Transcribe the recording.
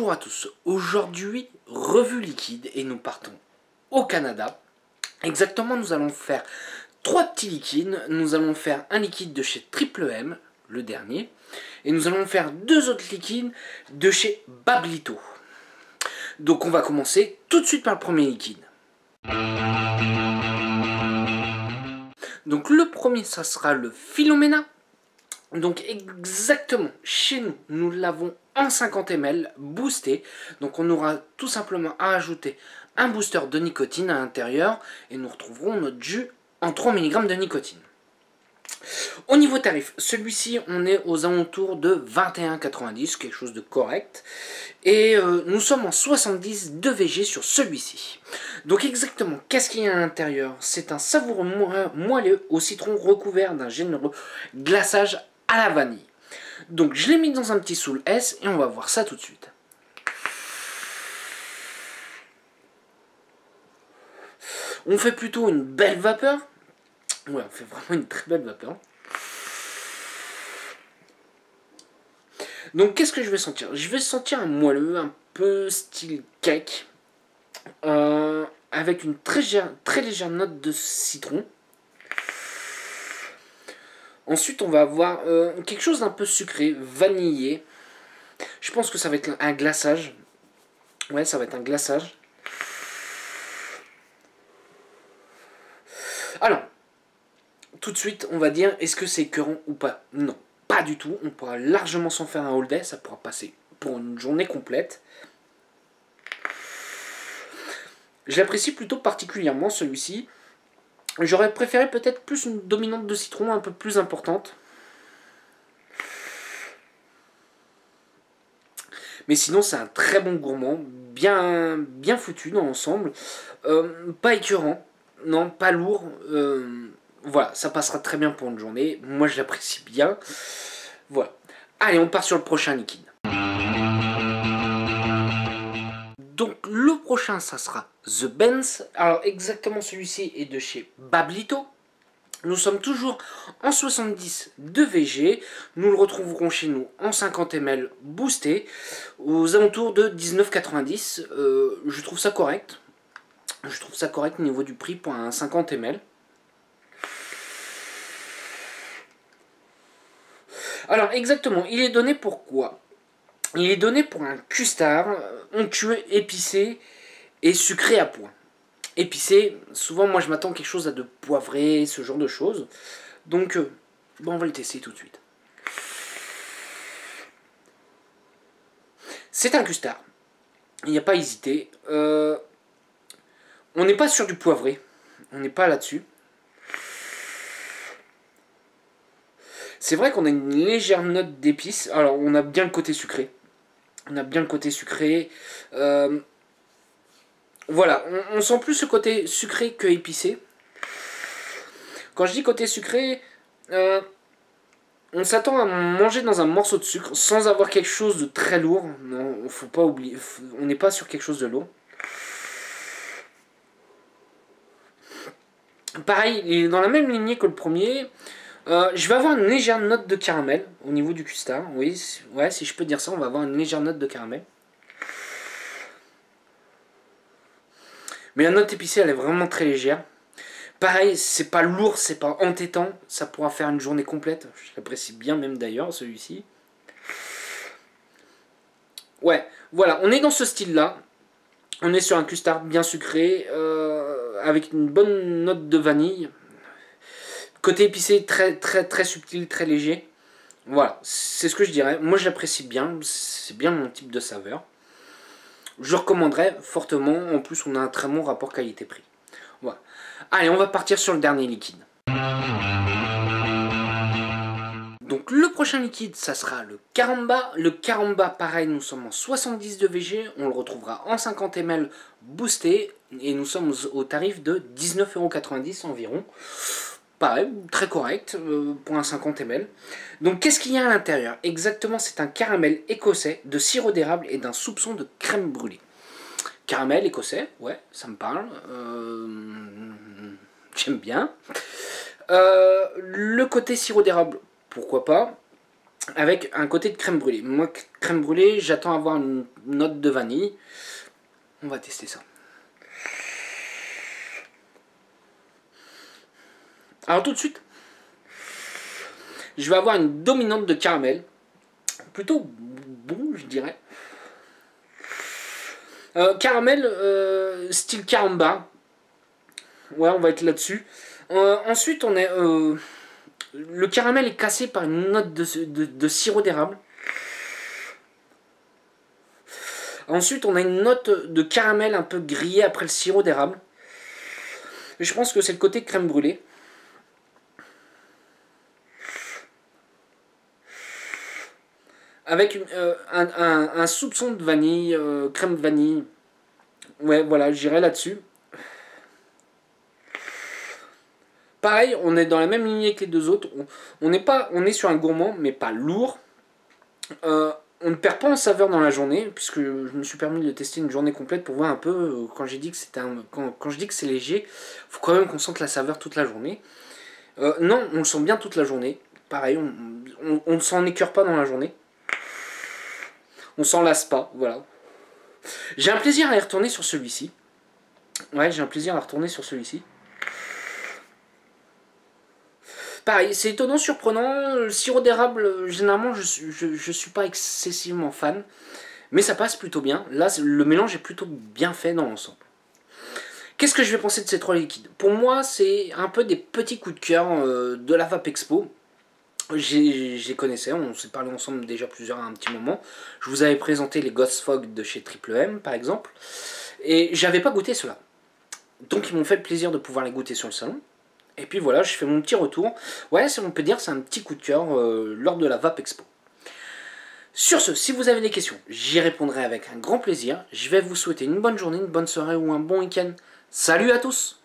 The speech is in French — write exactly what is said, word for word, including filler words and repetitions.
Bonjour à tous, aujourd'hui revue liquide et nous partons au Canada. Exactement, nous allons faire trois petits liquides. Nous allons faire un liquide de chez Triple M, le dernier, et nous allons faire deux autres liquides de chez Bablito. Donc on va commencer tout de suite par le premier liquide. Donc le premier, ça sera le Philomena. Donc exactement, chez nous, nous l'avons en cinquante millilitres boosté. Donc on aura tout simplement à ajouter un booster de nicotine à l'intérieur et nous retrouverons notre jus en trois milligrammes de nicotine. Au niveau tarif, celui-ci on est aux alentours de vingt et un quatre-vingt-dix, quelque chose de correct. Et euh, nous sommes en soixante-dix de V G sur celui-ci. Donc exactement, qu'est-ce qu'il y a à l'intérieur? C'est un savoureux mo moelleux au citron recouvert d'un généreux glaçage à la vanille. Donc je l'ai mis dans un petit Soul S et on va voir ça tout de suite. On fait plutôt une belle vapeur. Ouais, on fait vraiment une très belle vapeur. Donc qu'est-ce que je vais sentir? Je vais sentir un moelleux un peu style cake. Euh, avec une très, très légère note de citron. Ensuite, on va avoir euh, quelque chose d'un peu sucré, vanillé. Je pense que ça va être un glaçage. Ouais, ça va être un glaçage. Alors, tout de suite, on va dire, est-ce que c'est écœurant ou pas? Non, pas du tout. On pourra largement s'en faire un all day. Ça pourra passer pour une journée complète. Je l'apprécie plutôt particulièrement, celui-ci. J'aurais préféré peut-être plus une dominante de citron un peu plus importante. Mais sinon, c'est un très bon gourmand, bien, bien foutu dans l'ensemble. Euh, pas écœurant, non, pas lourd. Euh, voilà, ça passera très bien pour une journée. Moi, je l'apprécie bien. Voilà. Allez, on part sur le prochain liquide. Donc, le prochain, ça sera The Benz. Alors, exactement, celui-ci est de chez Bablito. Nous sommes toujours en soixante-dix de V G. Nous le retrouverons chez nous en cinquante millilitres boosté, aux alentours de dix-neuf quatre-vingt-dix. Euh, je trouve ça correct. Je trouve ça correct au niveau du prix pour un cinquante millilitres. Alors, exactement, il est donné pour quoi? Il est donné pour un custard onctueux, épicé et sucré à point. Épicé, souvent moi je m'attends à quelque chose à de poivré, ce genre de choses. Donc, euh, bon, on va le tester tout de suite. C'est un custard. Il n'y a pas à hésiter. Euh, on n'est pas sur du poivré. On n'est pas là-dessus. C'est vrai qu'on a une légère note d'épices. Alors, on a bien le côté sucré. On a bien le côté sucré. Euh, voilà, on, on sent plus ce côté sucré que épicé. Quand je dis côté sucré, euh, on s'attend à manger dans un morceau de sucre sans avoir quelque chose de très lourd. Non, faut pas oublier, faut, on n'est pas sur quelque chose de lourd. Pareil, il est dans la même lignée que le premier. Euh, je vais avoir une légère note de caramel au niveau du custard. Oui, ouais, si je peux dire ça, on va avoir une légère note de caramel. Mais la note épicée, elle est vraiment très légère. Pareil, c'est pas lourd, c'est pas entêtant. Ça pourra faire une journée complète. Je l'apprécie bien même d'ailleurs, celui-ci. Ouais, voilà, on est dans ce style-là. On est sur un custard bien sucré, euh, avec une bonne note de vanille. Côté épicé, très très très subtil, très léger. Voilà, c'est ce que je dirais. Moi, je l'apprécie bien. C'est bien mon type de saveur. Je recommanderais fortement. En plus, on a un très bon rapport qualité-prix. Voilà. Allez, on va partir sur le dernier liquide. Donc le prochain liquide, ça sera le Caramba. Le Caramba, pareil, nous sommes en soixante-dix de V G. On le retrouvera en cinquante millilitres boosté. Et nous sommes au tarif de dix-neuf euros quatre-vingt-dix environ. Pareil, très correct euh, pour un cinquante millilitres. Donc qu'est-ce qu'il y a à l'intérieur? Exactement, c'est un caramel écossais de sirop d'érable et d'un soupçon de crème brûlée. Caramel écossais, ouais, ça me parle. Euh, J'aime bien. Euh, le côté sirop d'érable, pourquoi pas. avec un côté de crème brûlée. Moi, crème brûlée, j'attends avoir une note de vanille. On va tester ça. Alors tout de suite, je vais avoir une dominante de caramel. Plutôt bon, je dirais. Euh, caramel, euh, style caramba. Ouais, on va être là-dessus. Euh, ensuite, on est... Euh, le caramel est cassé par une note de, de, de sirop d'érable. Ensuite, on a une note de caramel un peu grillé après le sirop d'érable. Je pense que c'est le côté crème brûlée. Avec euh, un, un, un soupçon de vanille, euh, crème vanille. Ouais, voilà, j'irai là-dessus. Pareil, on est dans la même lignée que les deux autres. On, on, est, pas, on est sur un gourmand, mais pas lourd. Euh, on ne perd pas en saveur dans la journée, puisque je me suis permis de le tester une journée complète pour voir un peu, euh, quand j'ai dit que c'était un, quand, quand je dis que c'est léger, il faut quand même qu'on sente la saveur toute la journée. Euh, non, on le sent bien toute la journée. Pareil, on, on, on ne s'en écœure pas dans la journée. On s'en lasse pas, voilà. J'ai un plaisir à y retourner sur celui-ci. Ouais, j'ai un plaisir à retourner sur celui-ci. Pareil, c'est étonnant, surprenant. Le sirop d'érable, généralement, je, je, je suis pas excessivement fan. Mais ça passe plutôt bien. Là, le mélange est plutôt bien fait dans l'ensemble. Qu'est-ce que je vais penser de ces trois liquides? Pour moi, c'est un peu des petits coups de cœur euh, de la Vape Expo. Je les connaissais, on s'est parlé ensemble déjà plusieurs à un petit moment. Je vous avais présenté les Ghost Fog de chez Triple M, par exemple. Et j'avais pas goûté cela. Donc ils m'ont fait le plaisir de pouvoir les goûter sur le salon. Et puis voilà, je fais mon petit retour. Ouais, on peut dire c'est un petit coup de cœur euh, lors de la Vape Expo. Sur ce, si vous avez des questions, j'y répondrai avec un grand plaisir. Je vais vous souhaiter une bonne journée, une bonne soirée ou un bon week-end. Salut à tous!